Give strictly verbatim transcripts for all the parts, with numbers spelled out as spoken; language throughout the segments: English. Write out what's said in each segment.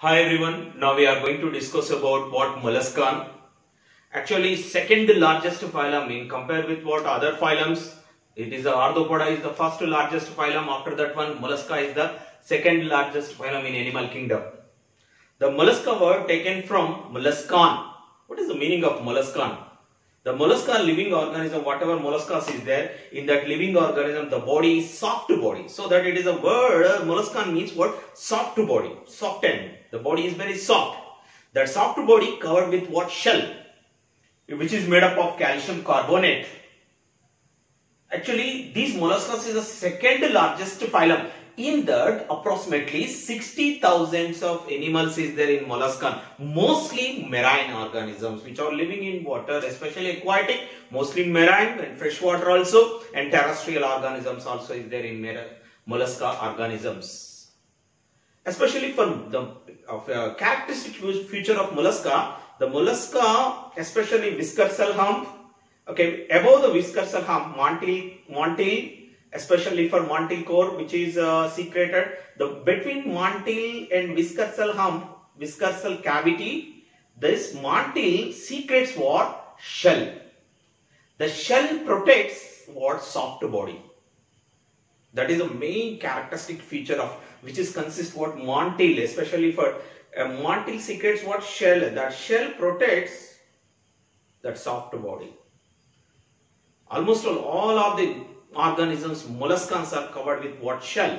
Hi everyone, now we are going to discuss about what mollusca. Actually, second largest phylum in compare with what other phylums. It is the Arthropoda is the first largest phylum. After that one, mollusca is the second largest phylum in animal kingdom. The mollusca word taken from molluscan. What is the meaning of molluscan? The mollusca living organism, whatever molluscas is there, in that living organism, the body is soft body. So that it is a word, molluscan means what? Soft body, softened. The body is very soft. That soft body covered with what? Shell, which is made up of calcium carbonate. Actually, these molluscas is the second largest phylum. In that, approximately sixty thousand of animals is there in molluscan. Mostly marine organisms which are living in water, especially aquatic, mostly marine and freshwater also, and terrestrial organisms also is there in mollusca organisms. Especially for the of, uh, characteristic feature of mollusca, the mollusca, especially whisker cell hump. Okay, above the whisker cell hump, montile, montile. Especially for montile core, which is uh, secreted. The between montile and whisker cell hump, whisker cell cavity, this montile secretes what? Shell. The shell protects what? Soft body. That is the main characteristic feature of which is consist what? Montile, especially for uh, montile secretes what? Shell. That shell protects that soft body. Almost all, all of the organisms, molluscans are covered with what? Shell.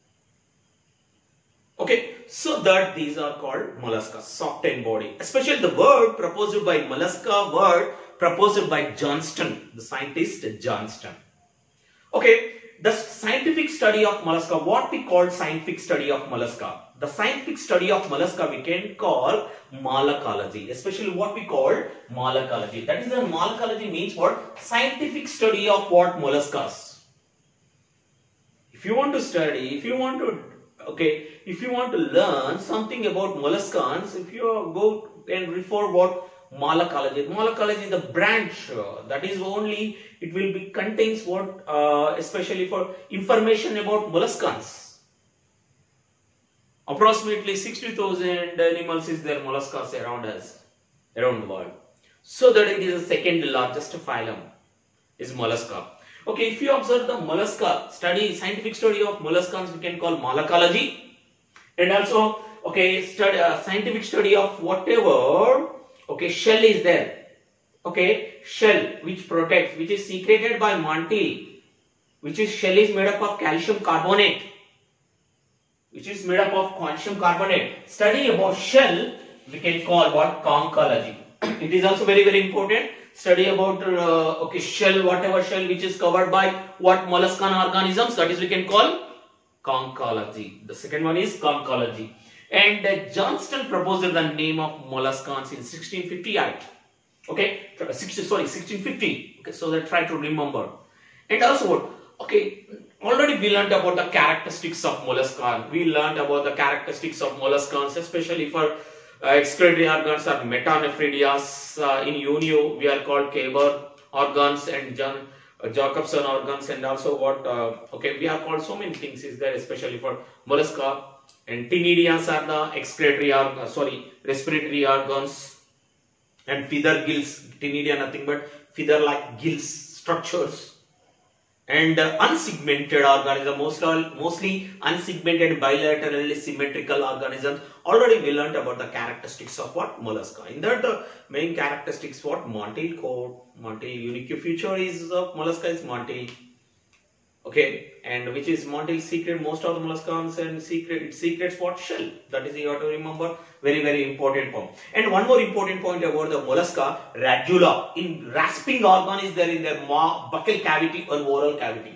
Okay, so that these are called mollusca, softened body. Especially the word proposed by mollusca, word proposed by Johnston, the scientist Johnston. Okay, the scientific study of mollusca, what we call scientific study of mollusca. The scientific study of mollusca we can call malacology, especially what we call malacology. That is, the malacology means what? Scientific study of what? Molluscas. If you want to study, if you want to, okay, if you want to learn something about molluscans, if you go and refer what? Malacology. Malacology is the branch uh, that is only, it will be contains what, uh, especially for information about molluscans. Approximately sixty thousand animals is there, molluscas around us, around the world. So that it is the second largest phylum is mollusca. Okay, if you observe the mollusca study, scientific study of molluscans, we can call malacology. And also, okay, study, uh, scientific study of whatever, okay, shell is there. Okay, shell which protects, which is secreted by montile, which is shell is made up of calcium carbonate. Which is made up of calcium carbonate. Study about shell we can call what? Conchology. It is also very very important. Study about uh, okay, shell, whatever shell which is covered by what? Molluscan organisms, that is we can call conchology. The second one is conchology. And uh, Johnston proposed the name of molluscans in sixteen fifty-eight. Okay, sixty, sorry, sixteen fifty. Okay, so that try to remember. And also what? Okay, already we learned about the characteristics of molluscan. We learned about the characteristics of molluscans, especially for uh, excretory organs are metanephridias. Uh, in Unio, we are called Kaber organs and John, uh, Jacobson organs, and also what? Uh, okay, we are called so many things is there, especially for mollusca. And Ctenidians are the excretory organs, uh, sorry, respiratory organs, and feather gills. Ctenidia nothing but feather-like gills structures. And uh, unsegmented organisms, mostly, mostly unsegmented bilaterally symmetrical organisms. Already we learned about the characteristics of what? Mollusca. In that the main characteristics what? Montile core, montile unique feature is of mollusca is montile. Okay, and which is montile secret most of the molluscans and secret it secrets what? Shell. That is you have to remember, very very important point. And one more important point about the mollusca, radula. In rasping organ is there in their buccal cavity or oral cavity.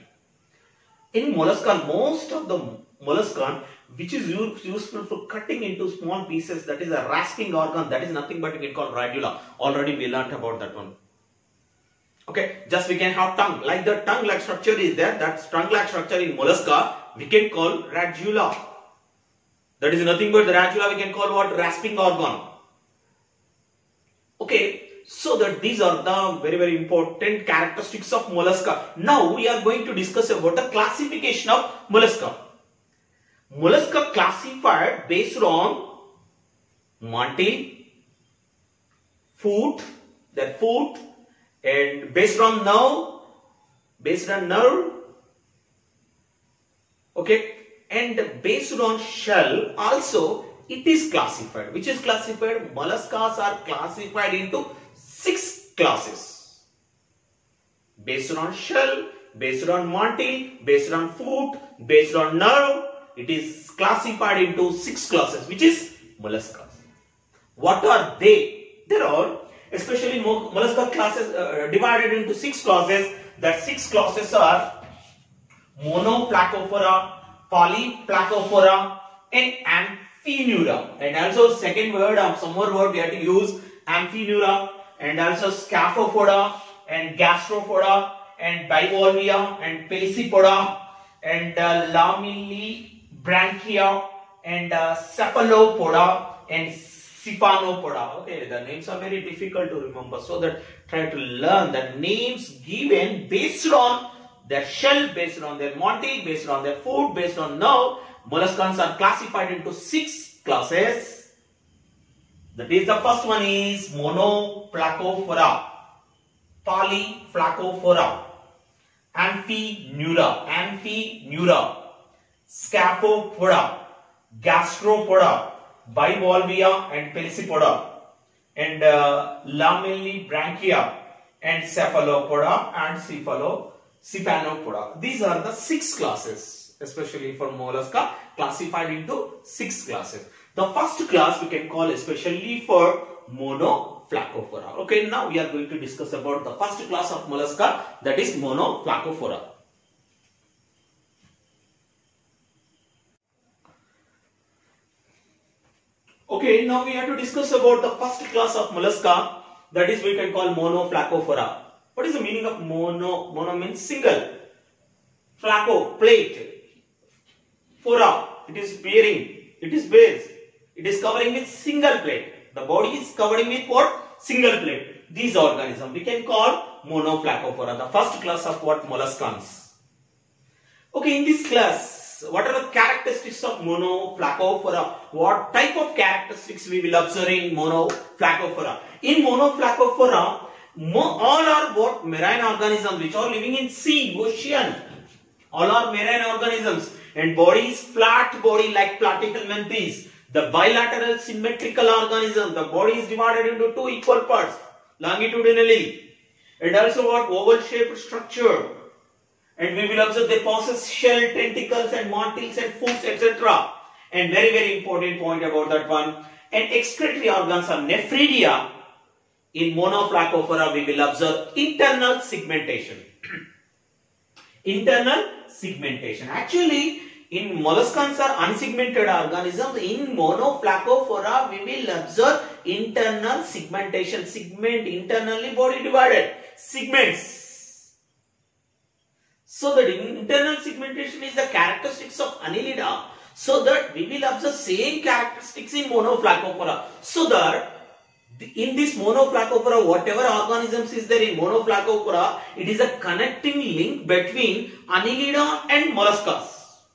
In molluscan, most of the molluscan which is useful for cutting into small pieces, that is a rasping organ, that is nothing but we can call radula. Already we learnt about that one. Okay, just we can have tongue, like the tongue like structure is there, that tongue like structure in mollusca we can call radula. That is nothing but the radula we can call what? Rasping organ. Okay, so that these are the very very important characteristics of mollusca. Now we are going to discuss about the classification of mollusca. Mollusca classified based on Monty, foot, that foot, and based on nerve, based on nerve, okay, and based on shell also it is classified. Which is classified? Molluscas are classified into six classes. Based on shell, based on Monty, based on foot, based on nerve, it is classified into six classes, which is molluscas. What are they? There are especially mollusca classes uh, divided into six classes. That six classes are Monoplacophora, Polyplacophora, and Amphineura. And also second word of some more word we have to use Amphineura, and also Scaphopoda and Gastropoda and Bivalvia and Pelecypoda and uh, Lamellibranchia and uh, Cephalopoda and Siphonopoda. Okay, the names are very difficult to remember, so that try to learn the names given based on their shell, based on their Monty, based on their food, based on nerve. Molluscans are classified into six classes. That is, the first one is Monoplacophora, Polyplacophora, Amphineura, Amphineura, Scaphopoda, Gastropoda, Bivalvia and Pelecypoda, and uh, Lamellibranchia and Cephalopoda and Cephalo, Siphonopoda. These are the six classes, especially for mollusca, classified into six classes. The first class we can call especially for Monoplacophora. Okay, now we are going to discuss about the first class of mollusca, that is Monoplacophora. Okay, now we have to discuss about the first class of mollusca, that is we can call Monoplacophora. What is the meaning of mono? Mono means single. Flaco, plate. Phora, it is bearing, it is base. It is covering with single plate. The body is covering with what? Single plate. These organisms we can call Monoplacophora, the first class of what? Molluscans. Okay, in this class, what are the characteristics of Monoplacophora? What type of characteristics we will observe in Monoplacophora? In Monoplacophora, all are what? Marine organisms which are living in sea, ocean. All are marine organisms, and body is flat body like Platyhelminthes. The bilateral symmetrical organism, the body is divided into two equal parts longitudinally, and also what? Oval shaped structure. And we will observe they possess shell, tentacles and montils and foods, et cetera. And very very important point about that one. And excretory organs are nephridia. In Monoplacophora we will observe internal segmentation. Internal segmentation. Actually, in molluscans are unsegmented organisms. In Monoplacophora we will observe internal segmentation. Segment, internally body divided. Segments. So that internal segmentation is the characteristics of Annelida. So that we will observe same characteristics in Monoplacophora. So that in this Monoplacophora, whatever organisms is there in Monoplacophora, it is a connecting link between Annelida and molluscas.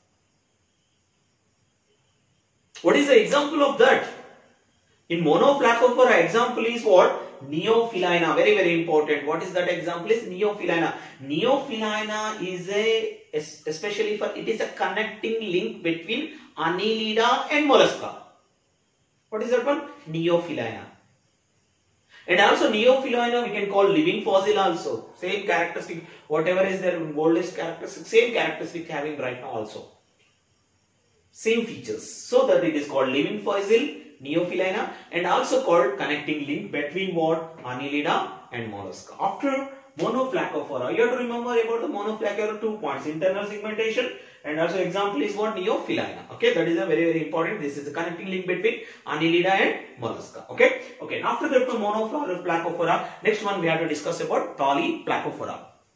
What is the example of that? In Monoplacophora, example is what? Neophilina. Very very important. What is that example? Is Neophilina. Neophilina is a, especially for, it is a connecting link between Annelida and mollusca. What is that one? Neophilina. And also Neophilina we can call living fossil also. Same characteristic. Whatever is their oldest characteristic, same characteristic having right now also. Same features. So that it is called living fossil, Neophilina, and also called connecting link between what? Annelida and mollusca. After Monoplacophora, you have to remember about the Monoplacophora two points. Internal segmentation, and also example is what? Neophilina. Okay, that is a very very important. This is the connecting link between Annelida and mollusca. Okay, okay. And after that Monoplacophora, next one we have to discuss about Polyplacophora.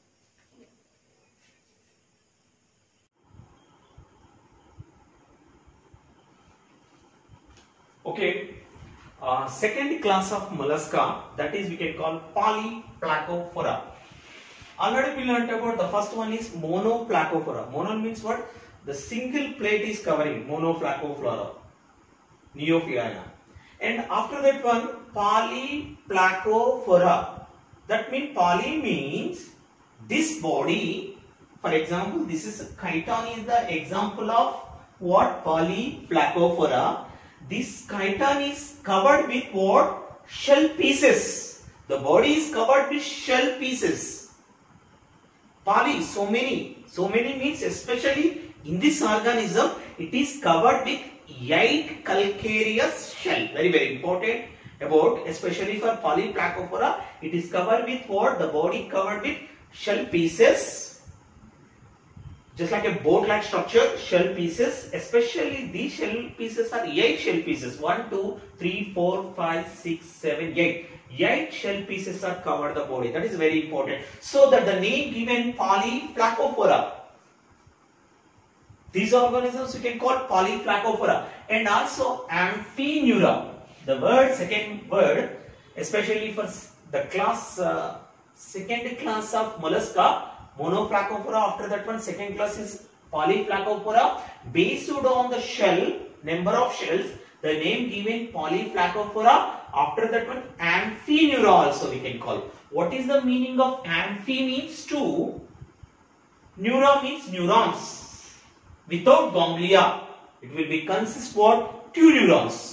Okay, uh, second class of mollusca, that is we can call Polyplacophora. Already we learnt about the first one is Monoplacophora. Mono means what? The single plate is covering Monoplacophora, Neophilina. And after that one, polyplacophora. That means poly means this body. For example, this is chiton is the example of what? Polyplacophora. This chiton is covered with what? Shell pieces. The body is covered with shell pieces. Poly, so many. So many means especially in this organism, it is covered with eight calcareous shell. Very, very important about, especially for Polyplacophora, it is covered with what? The body covered with shell pieces. Just like a boat-like structure, shell pieces. Especially these shell pieces are eight shell pieces. One, two, three, four, five, six, seven, eight. Eight shell pieces are covered the body. That is very important. So that the name given Polyplacophora. These organisms you can call Polyplacophora. And also Amphineura. The word, second word, especially for the class, uh, second class of mollusca, Monoplacophora. After that one, second class is Polyplacophora. Based on the shell, number of shells, the name given Polyplacophora. After that one, Amphineura also we can call. What is the meaning of amphi? Means two. Neura means neurons. Without ganglia, it will be consist what? Two neurons.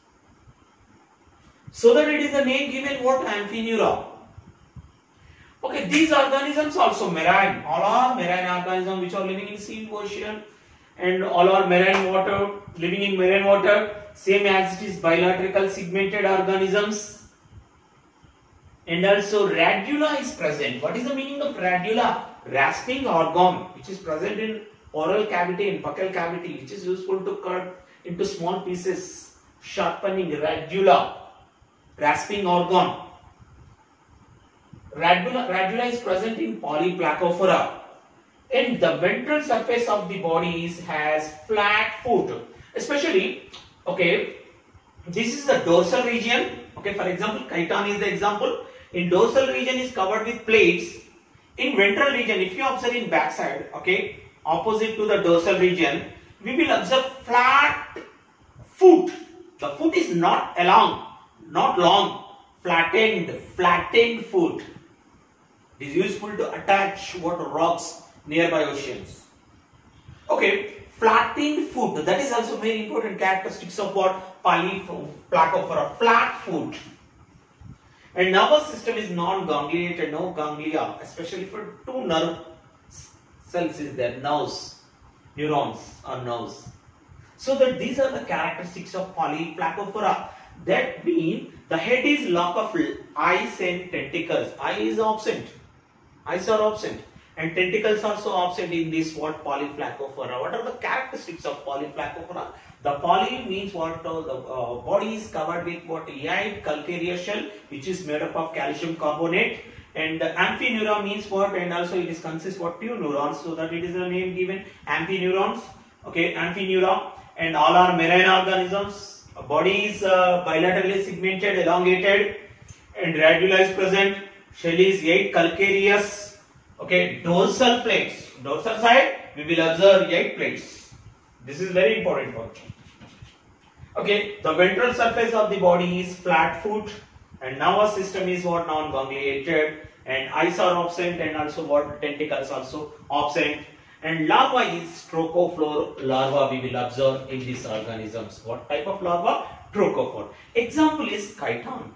So that it is a name given what? Amphineura. Okay, these organisms also marine. All are marine organisms which are living in sea, ocean, and all are marine water, living in marine water. Same as it is bilateral segmented organisms. And also radula is present. What is the meaning of radula? Rasping organ, which is present in oral cavity and buccal cavity, which is useful to cut into small pieces. Sharpening, radula, rasping organ. Radula, radula is present in Polyplacophora. And the ventral surface of the body is, has flat foot. Especially, okay, this is the dorsal region. Okay, for example, chiton is the example. In dorsal region is covered with plates. In ventral region, if you observe in backside, okay, opposite to the dorsal region, we will observe flat foot. The foot is not along, not long, flattened, flattened foot. It is useful to attach what rocks nearby oceans. Okay, flattened foot. That is also very important characteristics of what? Polyplacophora, flat foot. And nervous system is non-gangliated, no ganglia, especially for two nerve cells is there, nerves, neurons or nerves. So that these are the characteristics of Polyplacophora. That means the head is lack of eyes and tentacles. Eye is absent. Eyes are absent. And tentacles also absent in this what? Polyplacophora. What are the characteristics of Polyplacophora? The poly means what? Uh, the uh, body is covered with what? Eight calcareous shell, which is made up of calcium carbonate. And uh, amphineura means what? And also it is consists what? Two neurons. So that it is a name given amphineurons. Okay, amphineura. And all are marine organisms. Body is uh, bilaterally segmented, elongated, and radula is present. Shell is eight calcareous. Okay, dorsal plates. Dorsal side, we will observe eight plates. This is very important point. Okay, the ventral surface of the body is flat foot, and nervous system is what? Non-gangliated, and eyes are absent, and also what? Tentacles also absent. And larva is trochophore larva we will observe in these organisms. What type of larva? Trochophore. Example is chiton.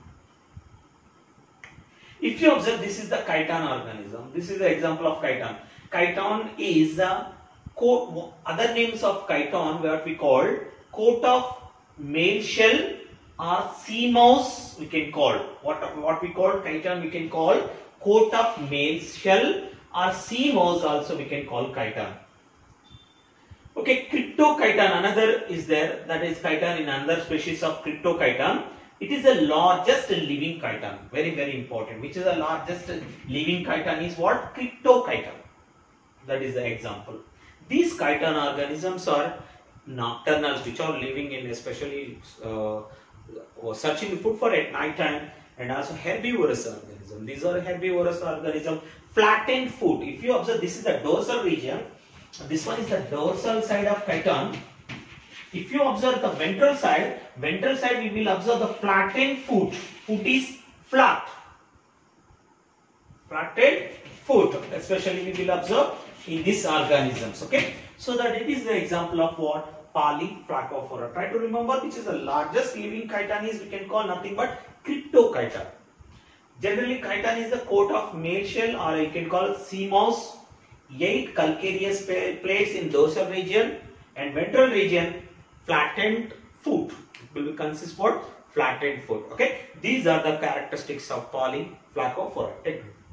If you observe, this is the chiton organism. This is the example of chiton. Chiton is a coat, other names of chiton what we call coat of male shell or sea mouse we can call. What, what we call chiton we can call coat of male shell or sea mouse also we can call chiton. Okay, cryptochiton another is there, that is chiton in another species of cryptochiton. It is the largest living chiton, very very important. Which is the largest living chiton is what? Cryptochiton. That is the example. These chiton organisms are nocturnals, which are living in especially uh, searching food for at night time, and also herbivorous organism. These are herbivorous organism. Flattened foot. If you observe, this is the dorsal region. This one is the dorsal side of chiton. If you observe the ventral side, ventral side we will observe the flattened foot. Foot is flat. Flattened foot, especially we will observe in these organisms. Okay, so that it is the example of what? Polyflacophora. Try to remember which is the largest living chiton is, we can call nothing but cryptochiton. Generally, chiton is the coat of male shell, or you can call it sea mouse. Eight calcareous plates in dorsal region and ventral region flattened foot. It will consist what? Flattened foot. Okay, these are the characteristics of Polyflacophora.